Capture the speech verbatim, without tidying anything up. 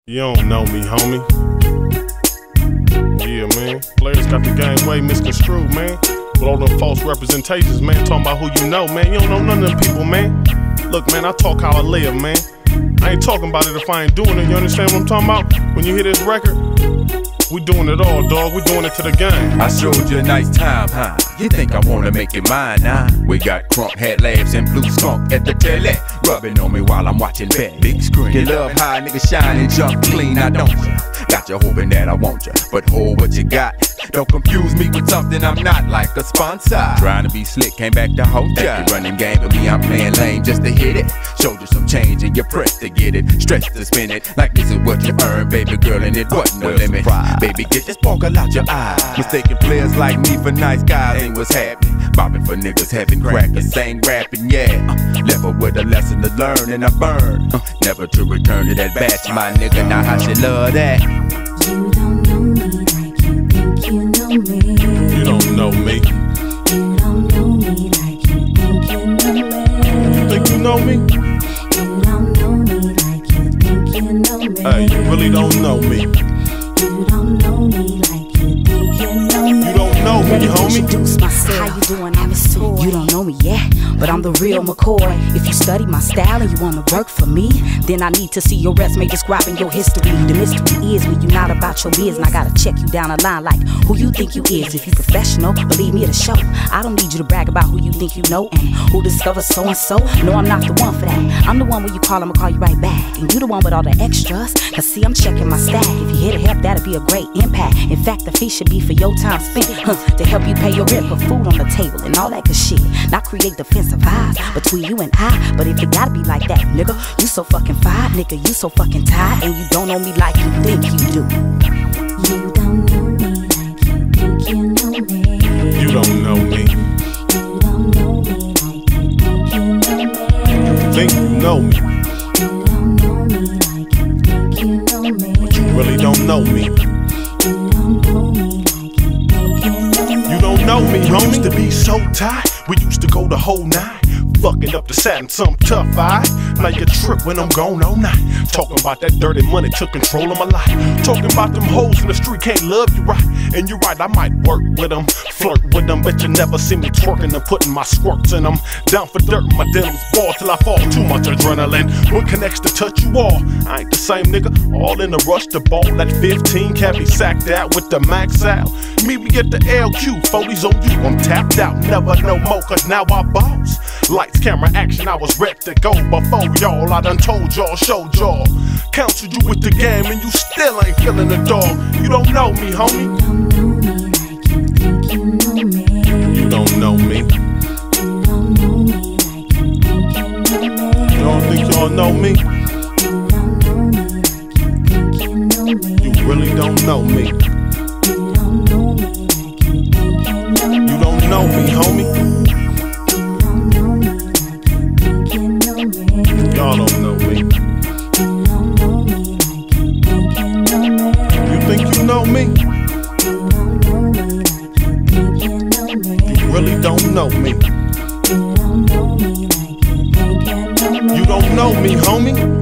You don't know me, homie. Yeah, man. Players got the game way misconstrued, man. With all them false representations, man. Talking about who you know, man. You don't know none of them people, man. Look, man, I talk how I live, man. I ain't talking about it if I ain't doing it. You understand what I'm talking about? When you hear this record, we doing it all, dog. We doing it to the game. I showed you a nice time, huh? You think I wanna make it mine, nah? We got crunk head labs and blue skunk at the telly, rubbing on me while I'm watching bed. Big screen. You love how a nigga shine and jump clean, I don't ya? Got you hoping that I want ya, but hold what you got. Don't confuse me with something I'm not, like a sponsor. Trying to be slick, came back to hold ya. You running game with me, I'm playing lame just to hit it. Showed you some change and you pressed to get it. Stressed to spin it, like this is what you earn, baby girl, and it wasn't no limit. Baby, get the sparkle out your eyes. Mistaking players like me for nice guys ain't what's happening. Bopping for niggas having crackers, sang rapping, yeah. Uh, left her with a lesson to learn and I burn. Uh, never to return to that batch, my nigga, now how she love that. You don't know me like you think you know me. You don't know me. You don't know me like you think you know me. You think you know me? You don't know me like you think you know me. Hey, you really don't know me. You don't know me like you think you know me. You don't know me, homie. Introduce myself. How you doing? I'm Miss Toy. You don't know me yet, but I'm the real McCoy. If you study my style and you wanna work for me, then I need to see your resume describing your history. The mystery is when you not about your biz, and I gotta check you down the line like who you think you is. If you professional, believe me, it'll show. I don't need you to brag about who you think you know and who discovers so and so. No, I'm not the one for that. I'm the one when you call, I'ma call you right back. And you the one with all the extras. Cause see, I'm checking my stack. If you here to help, that'll be a great impact. In fact, the fee should be for your time spent, huh, to help you pay your rent, put food on the table and all that good shit. Not create defensive vibes between you and I. But if it gotta be like that, nigga, you so fucking fine, nigga, you so fucking tired, and you don't know me like you think you do. You don't know me like you think you know me. You don't know me. You don't know me like you think you know me. You think you know me. You don't know me like you think you know me. But you really don't know me. You don't know me like you think you know me. You don't know me, We homie. used to be so tight, we used to go the whole night. Fucking up the Saturn, some tough eye. Now you trip when I'm gone all night. Talking about that dirty money took control of my life. Talking about them hoes in the street can't love you right. And you're right, I might work with them, flirt with them, but you never see me twerking and putting my squirts in them. Down for dirt, my denims ball till I fall. Too much adrenaline, what connects to touch you all? I ain't the same nigga, all in the rush to ball. That fifteen can't be sacked out with the max out. Meet me at the L Q, forties on you, I'm tapped out. Never no more, cause now I boss. Lights, camera, action, I was ready to go. Before y'all, I done told y'all, showed y'all. Counseled you with the game and you still ain't feeling the dog. You don't know me, homie. You don't know me like you think you know me. You You don't know me like you think you know me. don't think y'all know me? You don't know me like you think you know me. You really don't know me. You don't know me like you think you know me. You don't know me, homie. You don't know me like you think you know me. Y'all don't know me. You don't know me like you think you know me. You think you know me? You don't know me like you think you know me. You really don't know me. You don't know me like you think you know me. You don't know me, homie.